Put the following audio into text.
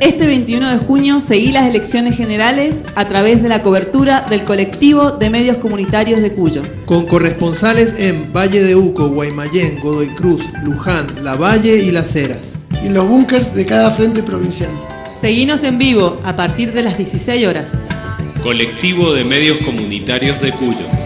Este 21 de junio seguí las elecciones generales a través de la cobertura del colectivo de medios comunitarios de Cuyo. Con corresponsales en Valle de Uco, Guaymallén, Godoy Cruz, Luján, Lavalle y Las Heras. Y en los búnkers de cada frente provincial. Seguinos en vivo a partir de las 16 horas. Colectivo de medios comunitarios de Cuyo.